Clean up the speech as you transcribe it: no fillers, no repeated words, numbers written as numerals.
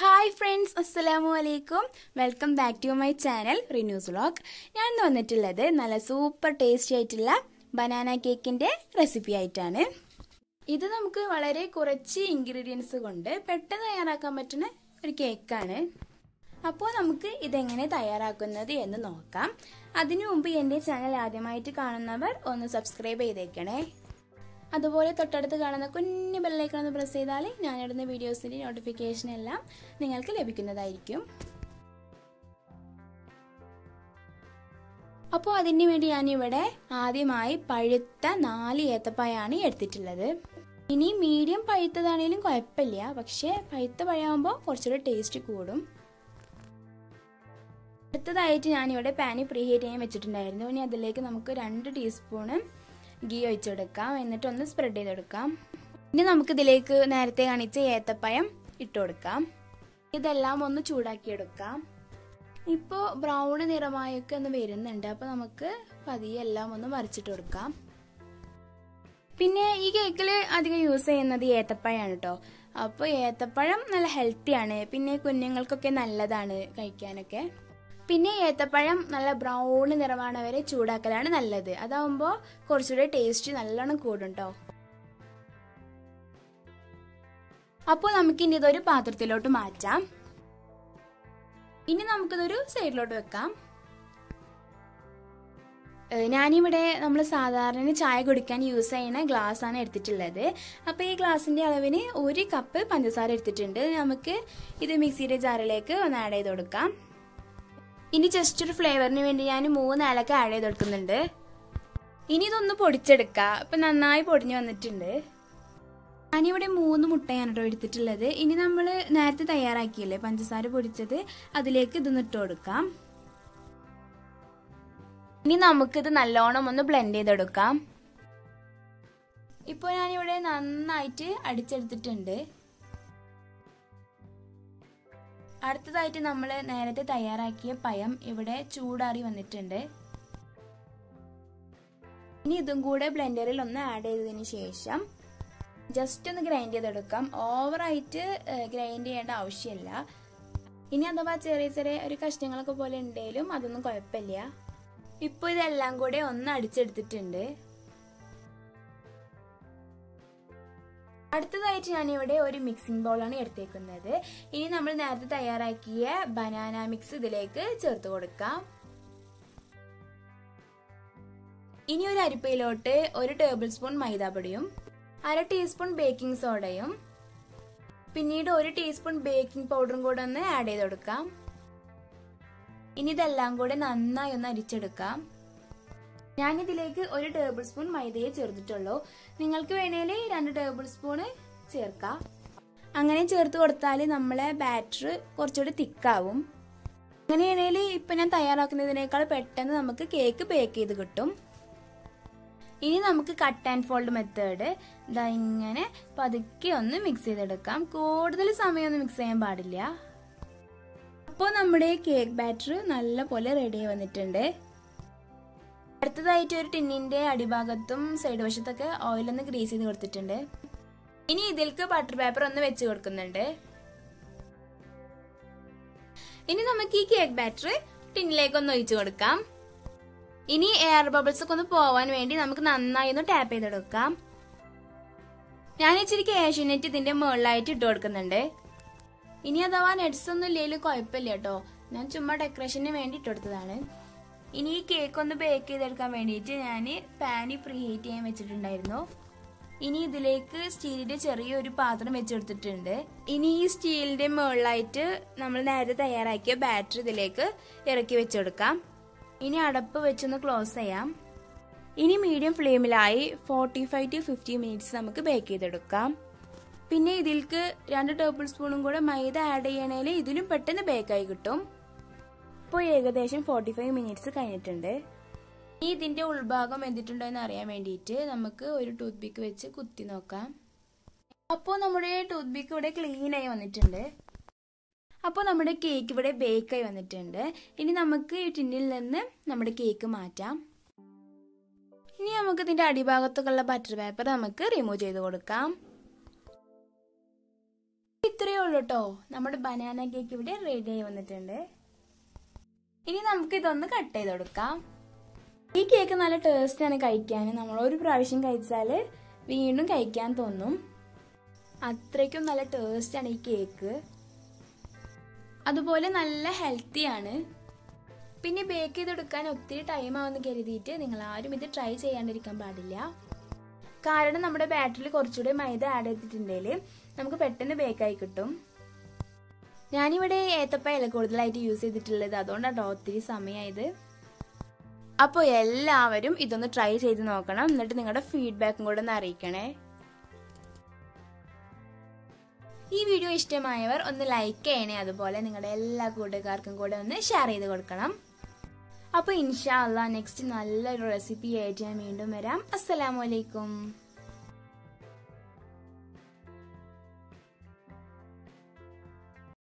Hi friends, Assalamu alaikum. Welcome back to my channel Renews Vlog. ഞാൻ ഇന്ന് വന്നിട്ടുള്ളത് നല്ല സൂപ്പർ ടേസ്റ്റി ആയിട്ടുള്ള ബനാന കേക്കിന്റെ റെസിപ്പി ആയിട്ടാണ്. ഇത് നമുക്ക് വളരെ കുറച്ച് ഇൻഗ്രീഡിയൻസ് കൊണ്ട് പെട്ടെന്ന് തയ്യാറാക്കാൻ പറ്റുന്ന ഒരു കേക്കാണ്. അപ്പോൾ നമുക്ക് ഇതെങ്ങനെ തയ്യാറാക്കുന്നത് എന്ന് നോക്കാം. അതിനു മുമ്പ് എൻ്റെ ചാനൽ ആദ്യമായിട്ട് കാണുന്നവർ ഒന്ന് സബ്സ്ക്രൈബ് ചെയ്തേക്കണേ. അതുപോലെ തൊട്ടടുത്ത് കാണുന്ന കുഞ്ഞു ബെല്ലൈക്കൺ ഒന്ന് പ്രസ് ചെയ്താൽ ഞാനിടുന്ന വീഡിയോസിൻ്റെ നോട്ടിഫിക്കേഷൻ എല്ലാം നിങ്ങൾക്ക് ലഭിക്കുന്നതായിരിക്കും. അപ്പോൾ അതിന് വേണ്ടി ഞാനിവിടെ ആദ്യമായി പഴുത്ത 4 ഏത്തപ്പഴമാണ് എടുത്തിട്ടുള്ളത്. ഇനി മീഡിയം പഴുത്തതാണെങ്കിലും കുഴപ്പമില്ല, പക്ഷേ പഴുത്ത പഴമാകുമ്പോൾ കുറച്ചുകൂടെ ടേസ്റ്റ് കൂടും. അടുത്തതായിട്ട് ഞാനിവിടെ പാനി പ്രീ ഹീറ്റ് ചെയ്യാൻ വെച്ചിട്ടുണ്ടായിരുന്നു. ഇനി അതിലേക്ക് നമുക്ക് 2 ടീസ്പൂണ് ഗീ ഒഴിച്ചെടുക്കാം. എന്നിട്ട് ഒന്ന് സ്പ്രെഡ് ചെയ്തെടുക്കാം. ഇനി നമുക്കിതിലേക്ക് നേരത്തെ കാണിച്ച ഏത്തപ്പഴം ഇട്ട് കൊടുക്കാം. ഇതെല്ലാം ഒന്ന് ചൂടാക്കിയെടുക്കാം. ഇപ്പോൾ ബ്രൗൺ നിറമായൊക്കെ ഒന്ന് വരുന്നുണ്ട്. അപ്പോൾ നമുക്ക് പതിയെ എല്ലാം ഒന്ന് മറിച്ചിട്ട് കൊടുക്കാം. പിന്നെ ഈ കേക്കിൽ അധികം യൂസ് ചെയ്യുന്നത് ഏത്തപ്പഴമാണ് കേട്ടോ. അപ്പോൾ ഏത്തപ്പഴം നല്ല ഹെൽത്തിയാണ്, പിന്നെ കുഞ്ഞുങ്ങൾക്കൊക്കെ നല്ലതാണ് കഴിക്കാനൊക്കെ. പിന്നെ ഏത്തപ്പഴം നല്ല ബ്രൗൺ നിറമാണ് വരെ ചൂടാക്കലാണ് നല്ലത്. അതാവുമ്പോൾ കുറച്ചുകൂടെ ടേസ്റ്റ് നല്ലോണം കൂടും കേട്ടോ. അപ്പോൾ നമുക്കിനി ഇതൊരു പാത്രത്തിലോട്ട് മാറ്റാം. ഇനി നമുക്കിതൊരു സൈഡിലോട്ട് വെക്കാം. ഞാനിവിടെ നമ്മൾ സാധാരണ ചായ കുടിക്കാൻ യൂസ് ചെയ്യുന്ന ഗ്ലാസ് ആണ് എടുത്തിട്ടുള്ളത്. അപ്പോൾ ഈ ഗ്ലാസിന്റെ അളവിന് 1 കപ്പ് പഞ്ചസാര എടുത്തിട്ടുണ്ട്. നമുക്ക് ഇത് മിക്സിയുടെ ജാറിലേക്ക് ഒന്ന് ആഡ് ചെയ്ത് കൊടുക്കാം. ഇനി ജസ്റ്റ് ഒരു ഫ്ലേവറിന് വേണ്ടി ഞാൻ 3 ഏലക്ക ആഡ് ചെയ്ത് കൊടുക്കുന്നുണ്ട്. ഇനി ഇതൊന്ന് പൊടിച്ചെടുക്കാം. ഇപ്പം നന്നായി പൊടിഞ്ഞു വന്നിട്ടുണ്ട്. ഞാനിവിടെ 3 മുട്ടയാണ് കേട്ടോ എടുത്തിട്ടുള്ളത്. ഇനി നമ്മൾ നേരത്തെ തയ്യാറാക്കിയില്ലേ പഞ്ചസാര പൊടിച്ചത്, അതിലേക്ക് ഇതൊന്ന് ഇട്ട് കൊടുക്കാം. ഇനി നമുക്കിത് നല്ലോണം ഒന്ന് ബ്ലെൻഡ് ചെയ്തെടുക്കാം. ഇപ്പോൾ ഞാനിവിടെ നന്നായിട്ട് അടിച്ചെടുത്തിട്ടുണ്ട്. അടുത്തതായിട്ട് നമ്മൾ നേരത്തെ തയ്യാറാക്കിയ പഴം ഇവിടെ ചൂടാറി വന്നിട്ടുണ്ട്. ഇനി ഇതും കൂടെ ബ്ലെൻഡറിൽ ഒന്ന് ആഡ് ചെയ്തതിന് ശേഷം ജസ്റ്റ് ഒന്ന് ഗ്രൈൻഡ് ചെയ്തെടുക്കാം. ഓവറായിട്ട് ഗ്രൈൻഡ് ചെയ്യേണ്ട ആവശ്യമില്ല. ഇനി അഥവാ ചെറിയ ചെറിയ ഒരു കഷ്ണങ്ങളൊക്കെ പോലെ ഉണ്ടെങ്കിലും അതൊന്നും കുഴപ്പമില്ല. ഇപ്പോൾ ഇതെല്ലാം കൂടെ ഒന്ന് അടിച്ചെടുത്തിട്ടുണ്ട്. അടുത്തതായിട്ട് ഞാനിവിടെ ഒരു മിക്സിംഗ് ബൗളാണ് എടുത്തേക്കുന്നത്. ഇനി നമ്മൾ നേരത്തെ തയ്യാറാക്കിയ ബനാന മിക്സ് ഇതിലേക്ക് ചേർത്ത് കൊടുക്കാം. ഇനി ഒരു അരിപ്പയിലോട്ട് 1 ടേബിൾ സ്പൂൺ മൈദാപ്പൊടിയും 1/2 ടീസ്പൂൺ ബേക്കിംഗ് സോഡയും പിന്നീട് 1 ടീസ്പൂൺ ബേക്കിംഗ് പൗഡറും കൂടെ ഒന്ന് ആഡ് ചെയ്ത് കൊടുക്കാം. ഇനി ഇതെല്ലാം കൂടെ നന്നായി ഒന്ന് അരിച്ചെടുക്കാം. ഞാനിതിലേക്ക് 1 ടേബിൾ സ്പൂൺ മൈദയെ ചേർത്തിട്ടുള്ളൂ. നിങ്ങൾക്ക് വേണേൽ 2 ടേബിൾ സ്പൂണ് ചേർക്കാം. അങ്ങനെ ചേർത്ത് കൊടുത്താൽ നമ്മളെ ബാറ്റർ കുറച്ചുകൂടി തിക്കാവും. അങ്ങനെയാണെങ്കിൽ ഇപ്പം ഞാൻ തയ്യാറാക്കുന്നതിനേക്കാൾ പെട്ടെന്ന് നമുക്ക് കേക്ക് ബേക്ക് ചെയ്ത് കിട്ടും. ഇനി നമുക്ക് കട്ട് ആൻഡ് ഫോൾഡ് മെത്തേഡ് ഇതാ ഇങ്ങനെ പതുക്കെ ഒന്ന് മിക്സ് ചെയ്തെടുക്കാം. കൂടുതൽ സമയമൊന്നും മിക്സ് ചെയ്യാൻ പാടില്ല. അപ്പോൾ നമ്മുടെ കേക്ക് ബാറ്റർ നല്ല പോലെ റെഡി വന്നിട്ടുണ്ട്. അടുത്തതായിട്ട് ഒരു ടിന്നിന്റെ അടിഭാഗത്തും സൈഡ് വശത്തൊക്കെ ഓയിലൊന്ന് ഗ്രീസ് ചെയ്ത് കൊടുത്തിട്ടുണ്ട്. ഇനി ഇതിലേക്ക് ബട്ടർ പേപ്പർ ഒന്ന് വെച്ച് കൊടുക്കുന്നുണ്ട്. ഇനി നമുക്ക് ഈ കേക്ക് ബാറ്റർ ടിന്നിലേക്ക് ഒന്ന് ഒഴിച്ചു കൊടുക്കാം. ഇനി എയർ ബബിൾസ് ഒക്കെ ഒന്ന് പോവാൻ വേണ്ടി നമുക്ക് നന്നായി ഒന്ന് ടാപ്പ് ചെയ്തെടുക്കാം. ഞാൻ ഇച്ചിരി കാഷ്യൂനട്ട് ഇതിന്റെ മുകളിലായിട്ട് ഇട്ട് കൊടുക്കുന്നുണ്ട്. ഇനി അഥവാ നട്ട്സ് ഒന്നും ഇല്ലെങ്കിലും കുഴപ്പമില്ല കേട്ടോ, ഞാൻ ചുമ്മാ ഡെക്കറേഷന് വേണ്ടി ഇട്ട് കൊടുത്തതാണ്. ഇനി ഈ കേക്ക് ഒന്ന് ബേക്ക് ചെയ്തെടുക്കാൻ വേണ്ടിയിട്ട് ഞാൻ പാനി പ്രീ ഹീറ്റ് ചെയ്യാൻ വെച്ചിട്ടുണ്ടായിരുന്നു. ഇനി ഇതിലേക്ക് സ്റ്റീലിന്റെ ചെറിയൊരു പാത്രം വെച്ചെടുത്തിട്ടുണ്ട്. ഇനി ഈ സ്റ്റീലിന്റെ മുകളിലായിട്ട് നമ്മൾ നേരത്തെ തയ്യാറാക്കിയ ബാറ്റർ ഇതിലേക്ക് ഇറക്കി വെച്ചെടുക്കാം. ഇനി അടപ്പ് വെച്ചൊന്ന് ക്ലോസ് ചെയ്യാം. ഇനി മീഡിയം ഫ്ലെയിമിലായി 45 to 50 മിനിറ്റ്സ് നമുക്ക് ബേക്ക് ചെയ്തെടുക്കാം. പിന്നെ ഇതിലേക്ക് 2 ടേബിൾ സ്പൂണും കൂടെ മൈദ ആഡ് ചെയ്യണേൽ ഇതിലും പെട്ടെന്ന് ബേക്കായി കിട്ടും. ഇപ്പോൾ ഏകദേശം 45 മിനിറ്റ്സ് കഴിഞ്ഞിട്ടുണ്ട്. ഇനി ഇതിന്റെ ഉൾഭാഗം വെന്തിട്ടുണ്ടോ എന്ന് അറിയാൻ വേണ്ടിയിട്ട് നമുക്ക് ഒരു ടൂത്ത് പിക്ക് വെച്ച് കുത്തി നോക്കാം. അപ്പോൾ നമ്മുടെ ടൂത്ത് പിക്ക് ഇവിടെ ക്ലീൻ ആയി വന്നിട്ടുണ്ട്. അപ്പോൾ നമ്മുടെ കേക്ക് ഇവിടെ ബേക്കായി വന്നിട്ടുണ്ട്. ഇനി നമുക്ക് ഈ ടിന്നിൽ നിന്ന് നമ്മുടെ കേക്ക് മാറ്റാം. ഇനി നമുക്ക് ഇതിന്റെ അടിഭാഗത്തൊക്കെയുള്ള ബട്ടർ പേപ്പർ നമുക്ക് റിമൂവ് ചെയ്ത് കൊടുക്കാം. ഇത്രയേ ഉള്ളൂ കേട്ടോ, നമ്മുടെ ബനാന കേക്ക് ഇവിടെ റെഡി ആയി വന്നിട്ടുണ്ട്. ഇനി നമുക്ക് ഇതൊന്ന് കട്ട് ചെയ്ത് കൊടുക്കാം. ഈ കേക്ക് നല്ല ടേസ്റ്റ് ആണ് കഴിക്കാൻ. നമ്മൾ ഒരു പ്രാവശ്യം കഴിച്ചാൽ വീണ്ടും കഴിക്കാൻ തോന്നും. അത്രയ്ക്കും നല്ല ടേസ്റ്റ് ആണ് ഈ കേക്ക്. അതുപോലെ നല്ല ഹെൽത്തി ആണ്. പിന്നെ ബേക്ക് ചെയ്തെടുക്കാൻ ഒത്തിരി ടൈം ആവുമെന്ന് കരുതിയിട്ട് നിങ്ങൾ ആരും ഇത് ട്രൈ ചെയ്യാണ്ടിരിക്കാൻ പാടില്ല. കാരണം നമ്മുടെ ബാറ്ററിൽ കുറച്ചുകൂടി മൈദ ആഡ് ചെയ്തിട്ടുണ്ടെങ്കിൽ നമുക്ക് പെട്ടെന്ന് ബേക്കായി കിട്ടും. ഞാനിവിടെ ഏത്തപ്പഴല്ല കൂടുതലായിട്ട് യൂസ് ചെയ്തിട്ടുള്ളത്, അതുകൊണ്ടാണ് ഒത്തിരി സമയമായത്. അപ്പോൾ എല്ലാവരും ഇതൊന്ന് ട്രൈ ചെയ്ത് നോക്കണം. എന്നിട്ട് നിങ്ങളുടെ ഫീഡ്ബാക്കും കൂടെ ഒന്ന് അറിയിക്കണേ. ഈ വീഡിയോ ഇഷ്ടമായവർ ഒന്ന് ലൈക്ക് ചെയ്യണേ. അതുപോലെ നിങ്ങളുടെ എല്ലാ കൂട്ടുകാർക്കും കൂടെ ഒന്ന് ഷെയർ ചെയ്ത് കൊടുക്കണം. അപ്പോൾ ഇൻഷാ അല്ലാഹ് നെക്സ്റ്റ് നല്ലൊരു റെസിപ്പി ആയിട്ട് ഞാൻ വീണ്ടും വരാം. അസ്സലാമു അലൈക്കും.